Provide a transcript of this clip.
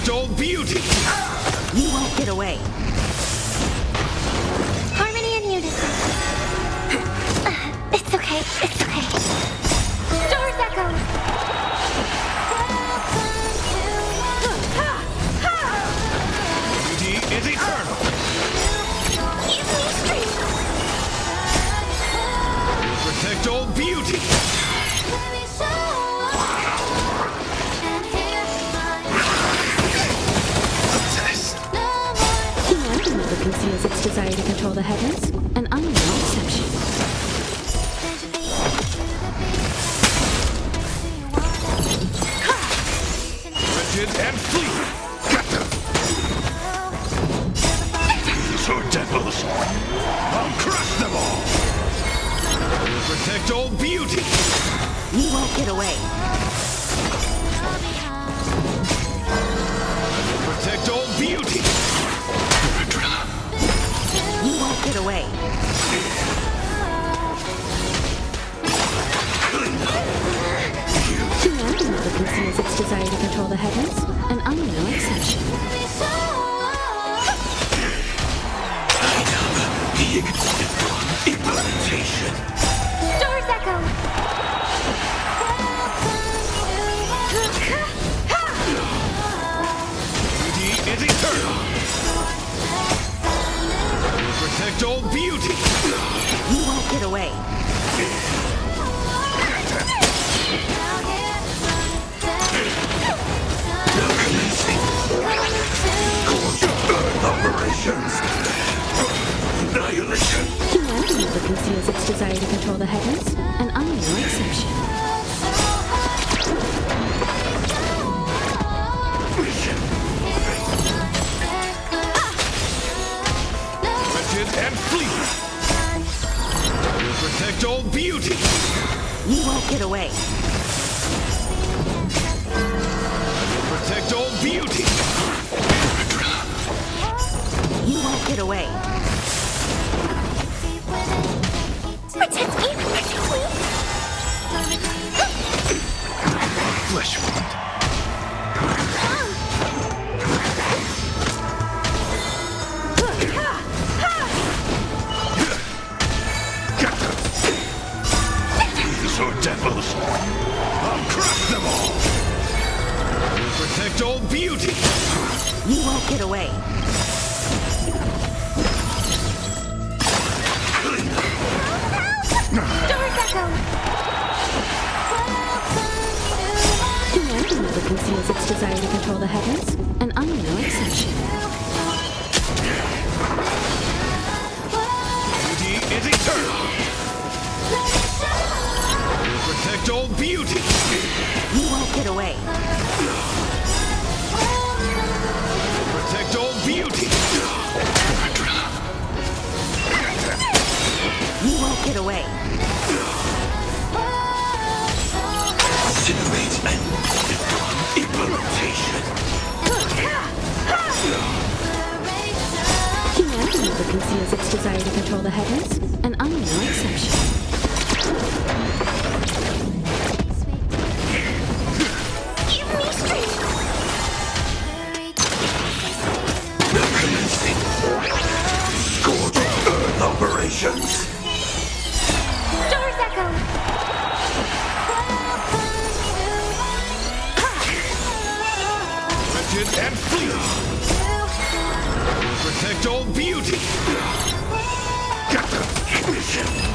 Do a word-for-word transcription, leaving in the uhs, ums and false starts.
protect old beauty. You won't get away. Harmony and unison. It's okay, it's okay. Stars echoes. Beauty is eternal. Give me strength. Protect old beauty. Humanity never conceals its desire to control the heavens, and I'm no exception. Rigid and flee. Got them. So devils. I'll crush them all. Protect old beauty. You won't get away. Protect old beauty. You won't get away. Humanity never conceals its desire to control the heavens, and I'm no exception. Implementation. Stars echo. Beauty is eternal. Protect old beauty. You won't get away. Operations. Annihilation. Humanity never conceals its desire to control the heavens, and I'm no exception. Rigid and flee. Protect old beauty. You won't get away. Protect old beauty. You won't get away. Protect me, protect me. Flesh wound. Got them. These are devils. I'll crush them all. Protect old beauty. You won't get away. Stars echo. Humanity never conceals its desire to control the heavens, and I'm no exception. Beauty is eternal. Protect old beauty. You won't get away. Protect old beauty. You won't get away. Incinerate and implementation. Humanity never conceals its desire to control the heavens, and I'm no exception. Give me strength. Commencing. Scourge Earth operations. Stars echo. Rigid and flee. Protect old beauty. Got them.